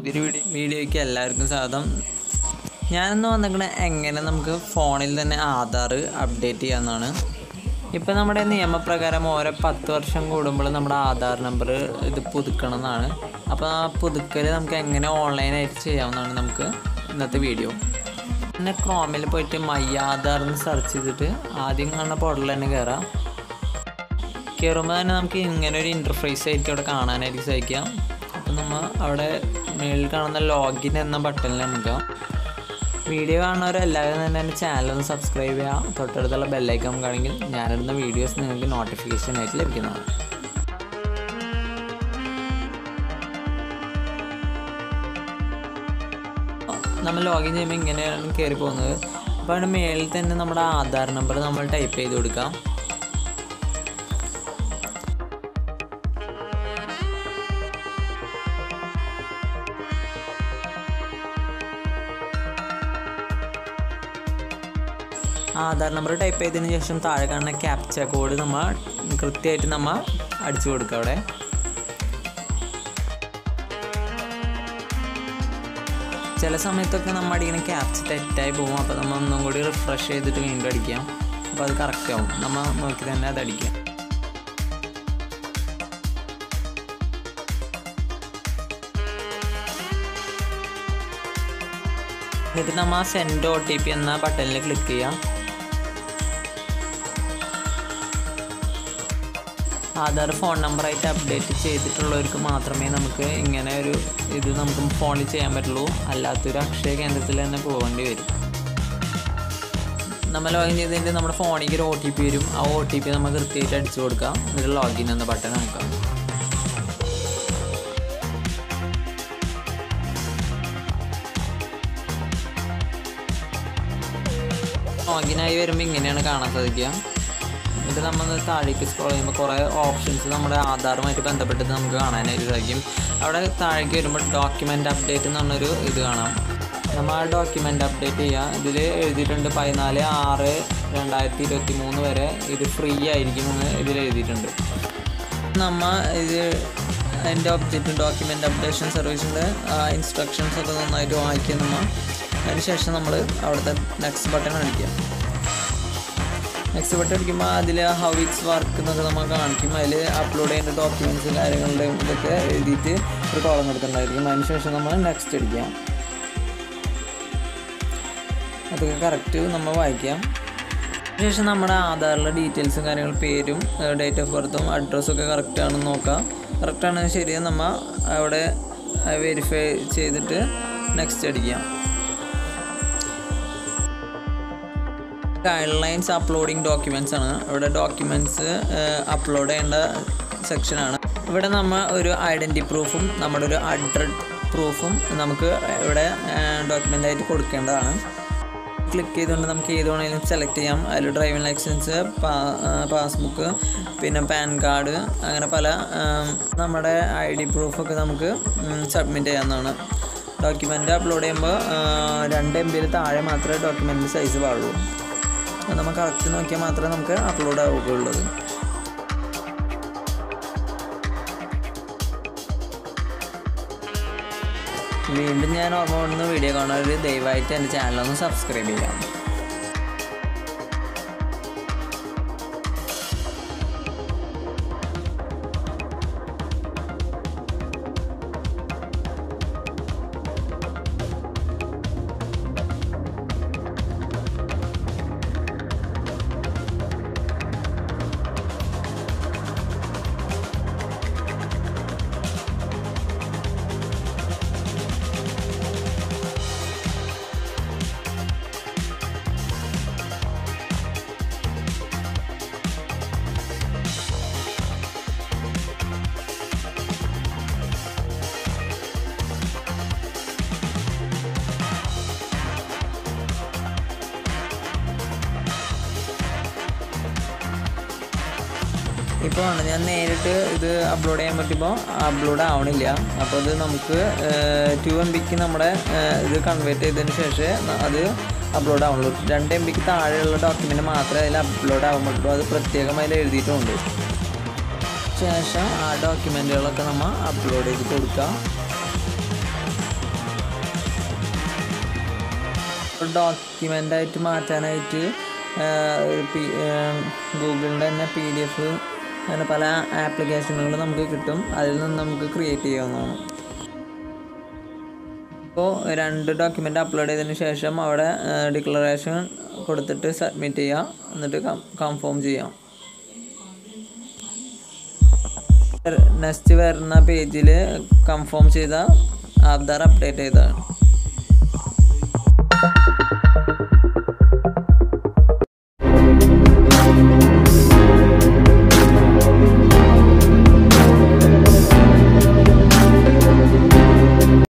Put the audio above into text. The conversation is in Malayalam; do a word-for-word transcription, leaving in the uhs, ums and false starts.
പുതിയൊരു വീഡിയോ വീഡിയോയ്ക്ക് എല്ലാവർക്കും സ്വാഗതം. ഞാനിന്ന് വന്നിരിക്കുന്നത് എങ്ങനെ നമുക്ക് ഫോണിൽ തന്നെ ആധാർ അപ്ഡേറ്റ് ചെയ്യാമെന്നാണ്. ഇപ്പോൾ നമ്മുടെ നിയമപ്രകാരം ഓരോ പത്ത് വർഷം കൂടുമ്പോൾ നമ്മുടെ ആധാർ നമ്പർ ഇത് പുതുക്കണം എന്നാണ്. അപ്പോൾ ആ പുതുക്കൽ നമുക്ക് എങ്ങനെ ഓൺലൈനായിട്ട് ചെയ്യാമെന്നാണ് നമുക്ക് ഇന്നത്തെ വീഡിയോ. പിന്നെ ക്രോമിൽ പോയിട്ട് മൈ ആധാർ എന്ന് സെർച്ച് ചെയ്തിട്ട് ആദ്യം കാണുന്ന പോർട്ടലിൽ തന്നെ കയറാം. കയറുമ്പോൾ തന്നെ നമുക്ക് ഇങ്ങനെ ഒരു ഇൻ്റർഫേസ് ആയിരിക്കും അവിടെ കാണാനായിട്ട് സാധിക്കാം. അപ്പോൾ നമ്മൾ അവിടെ മേളിൽ കാണുന്ന ലോഗിൻ എന്ന ബട്ടണിൽ നമുക്ക് വീഡിയോ കാണുന്നവരെല്ലാവരും തന്നെ എൻ്റെ ചാനലൊന്ന് സബ്സ്ക്രൈബ് ചെയ്യുക. തൊട്ടടുത്തുള്ള ബെല്ലൈക്കൺ കാണെങ്കിൽ ഞാനിടുന്ന വീഡിയോസ് നിങ്ങൾക്ക് നോട്ടിഫിക്കേഷൻ ആയിട്ട് ലഭിക്കുന്നതാണ്. നമ്മൾ ലോഗിൻ ചെയ്യുമ്പോൾ ഇങ്ങനെയാണ് കയറി പോകുന്നത്. അപ്പോൾ അവിടെ മേളിൽ തന്നെ നമ്മുടെ ആധാർ നമ്പർ നമ്മൾ ടൈപ്പ് ചെയ്ത് കൊടുക്കാം. ആധാർ നമ്പർ ടൈപ്പ് ചെയ്തതിന് ശേഷം താഴെ കാണുന്ന ക്യാപ്ച കോഡ് നമ്മൾ കൃത്യമായിട്ട് നമ്മൾ അടിച്ചു കൊടുക്കുക. അവിടെ ചില സമയത്തൊക്കെ നമ്മൾ അടിക്കുന്ന ക്യാപ്ച തെറ്റായി പോകും. അപ്പോൾ നമ്മൾ ഒന്നും കൂടി റിഫ്രഷ് ചെയ്തിട്ട് വീണ്ടും അടിക്കാം. അപ്പോൾ അത് കറക്റ്റ് ആവും. നമ്മൾ നോക്കി തന്നെ അത് അടിക്കാം. എന്നിട്ട് നമ്മൾ സെൻഡ് ഒ ടി പി എന്ന ബട്ടണിൽ ക്ലിക്ക് ചെയ്യാം. ആധാർ ഫോൺ നമ്പറായിട്ട് അപ്ഡേറ്റ് ചെയ്തിട്ടുള്ളവർക്ക് മാത്രമേ നമുക്ക് ഇങ്ങനെ ഒരു ഇത് നമുക്ക് ഫോണിൽ ചെയ്യാൻ പറ്റുള്ളൂ. അല്ലാത്തൊരു അക്ഷയ കേന്ദ്രത്തിൽ തന്നെ പോകേണ്ടി വരും. നമ്മൾ ലോഗിൻ ചെയ്തിട്ട് നമ്മുടെ ഫോണിലേക്ക് ഒരു ഒ ടി പി വരും. ആ ഒ ടി പി നമ്മൾ കൃത്യമായിട്ട് അടിച്ചു കൊടുക്കാം. എന്നിട്ട് ലോഗിൻ എന്ന ബട്ടൺ നോക്കാം. ലോഗിനായി വരുമ്പോൾ ഇങ്ങനെയാണ് കാണാൻ സാധിക്കുക. എന്നിട്ട് നമ്മൾ താഴേക്ക് സ്ക്രോൾ ചെയ്യുമ്പോൾ കുറേ ഓപ്ഷൻസ് നമ്മുടെ ആധാറുമായിട്ട് ബന്ധപ്പെട്ടിട്ട് നമുക്ക് കാണാനായിട്ട് സാധിക്കും. അവിടെ താഴേക്ക് വരുമ്പോൾ ഡോക്യുമെൻ്റ് അപ്ഡേറ്റ് എന്ന് പറഞ്ഞൊരു ഇത് കാണാം. നമ്മൾ ആ ഡോക്യുമെൻ്റ് അപ്ഡേറ്റ് ചെയ്യുക. ഇതിൽ എഴുതിയിട്ടുണ്ട് പതിനാല് ആറ് രണ്ടായിരത്തി ഇരുപത്തി മൂന്ന് വരെ ഇത് ഫ്രീ ആയിരിക്കുമെന്ന് ഇതിൽ എഴുതിയിട്ടുണ്ട്. നമ്മൾ ഇത് അതിൻ്റെ ഒബ്ജക്റ്റ് ഡോക്യുമെൻ്റ് അപ്ഡേഷൻ സർവീസിൻ്റെ ഇൻസ്ട്രക്ഷൻസ് ഒക്കെ നന്നായിട്ട് വായിക്കുക. നമ്മൾ അതിന് ശേഷം നമ്മൾ അവിടുത്തെ നെക്സ്റ്റ് ബട്ടൺ അടിക്കുക. നെക്സ്റ്റ് ബട്ടൺ അടിക്കുമ്പോൾ അതിൽ ഹൗ ഇറ്റ്സ് വർക്ക് എന്നൊക്കെ നമ്മൾ കാണിക്കും. അതിൽ അപ്ലോഡ് ചെയ്യേണ്ട ഡോക്യുമെൻറ്റ്സും കാര്യങ്ങളുടെയും ഇതൊക്കെ എഴുതിയിട്ട് ഒരു കോളം കൊടുത്തിട്ടുണ്ടായിരിക്കും. അതിന് ശേഷം നമ്മൾ നെക്സ്റ്റ് അടിക്കാം. അതൊക്കെ കറക്റ്റ് നമ്മൾ വായിക്കാം. അതിനുശേഷം നമ്മുടെ ആധാറിലെ ഡീറ്റെയിൽസും കാര്യങ്ങളും പേരും ഡേറ്റ് ഓഫ് ബർത്തും അഡ്രസ്സും ഒക്കെ കറക്റ്റാണെന്ന് നോക്കാം. കറക്റ്റാണെന്ന് ശരിയാണ് നമ്മൾ അവിടെ വെരിഫൈ ചെയ്തിട്ട് നെക്സ്റ്റ് അടിക്കാം. ഗൈഡ് ലൈൻസ് അപ്ലോഡിങ് ഡോക്യുമെൻറ്റ്സ് ആണ്. ഇവിടെ ഡോക്യുമെൻറ്റ്സ് അപ്ലോഡ് ചെയ്യേണ്ട സെക്ഷനാണ്. ഇവിടെ നമ്മൾ ഒരു ഐഡൻറ്റി പ്രൂഫും നമ്മുടെ ഒരു അഡ്രസ് പ്രൂഫും നമുക്ക് ഇവിടെ ഡോക്യുമെൻ്റായിട്ട് കൊടുക്കേണ്ടതാണ്. ക്ലിക്ക് ചെയ്തുകൊണ്ട് നമുക്ക് ഏത് വേണമെങ്കിലും സെലക്ട് ചെയ്യാം. അതിൽ ഡ്രൈവിംഗ് ലൈസൻസ്, പാസ്ബുക്ക്, പിന്നെ പാൻ കാർഡ്, അങ്ങനെ പല നമ്മുടെ ഐ ഡി പ്രൂഫൊക്കെ നമുക്ക് സബ്മിറ്റ് ചെയ്യാവുന്നതാണ്. ഡോക്യുമെൻ്റ് അപ്ലോഡ് ചെയ്യുമ്പോൾ രണ്ട് എം ബിയിൽ താഴെ മാത്രമേ ഡോക്യുമെൻ്റ് സൈസ് പാടുള്ളൂ. നമ്മൾ കറക്റ്റ് നോക്കിയാൽ മാത്രമേ നമുക്ക് അപ്ലോഡ് ആവുകയുള്ളൂ. വീണ്ടും ഞാൻ ഓർമ്മ കൊണ്ടുവന്ന വീഡിയോ കാണുന്നവർ ദയവായിട്ട് എൻ്റെ ചാനലൊന്ന് സബ്സ്ക്രൈബ് ചെയ്യാം. ഇപ്പോൾ ആണ് ഞാൻ നേരിട്ട് ഇത് അപ്ലോഡ് ചെയ്യാൻ പറ്റുമ്പോൾ അപ്ലോഡ് ആവണില്ല. അപ്പോൾ അത് നമുക്ക് ടു എം ബിക്ക് നമ്മുടെ ഇത് കൺവേർട്ട് ചെയ്തതിന് ശേഷം അത് അപ്ലോഡ് ആവുള്ളൂ. രണ്ട് എം ബിക്ക് താഴെയുള്ള ഡോക്യുമെൻറ്റ് മാത്രമേ അതിൽ അപ്ലോഡ് ആവാൻ പറ്റുള്ളൂ. അത് പ്രത്യേകം അതിൽ എഴുതിയിട്ടുണ്ട്. ശേഷം ആ ഡോക്യുമെൻറ്റുകളൊക്കെ നമ്മൾ അപ്ലോഡ് ചെയ്ത് കൊടുക്കാം. ഡോക്യുമെൻ്റായിട്ട് മാറ്റാനായിട്ട് ഒരു പി ഗൂഗിളിൻ്റെ തന്നെ പി ഡി എഫ് അങ്ങനെ പല ആപ്ലിക്കേഷനുകൾ നമുക്ക് കിട്ടും. അതിൽ നിന്ന് നമുക്ക് ക്രിയേറ്റ് ചെയ്യാവുന്നതാണ്. അപ്പോൾ രണ്ട് ഡോക്യുമെൻ്റ് അപ്ലോഡ് ചെയ്തതിന് ശേഷം അവിടെ ഡിക്ലറേഷൻ കൊടുത്തിട്ട് സബ്മിറ്റ് ചെയ്യാം. എന്നിട്ട് കൺഫേം ചെയ്യാം. നെക്സ്റ്റ് വരുന്ന പേജിൽ കൺഫേം ചെയ്ത ആധാർ അപ്ഡേറ്റ് ചെയ്തതാണ്.